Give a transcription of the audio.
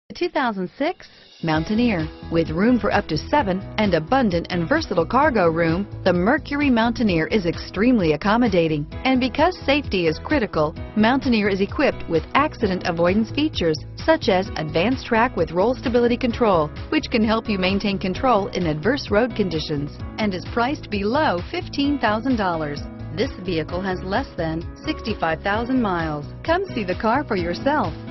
The 2006 Mountaineer. With room for up to 7 and abundant and versatile cargo room, the Mercury Mountaineer is extremely accommodating. And because safety is critical, Mountaineer is equipped with accident avoidance features, such as advanced track with roll stability control, which can help you maintain control in adverse road conditions, and is priced below $15,000. This vehicle has less than 65,000 miles. Come see the car for yourself.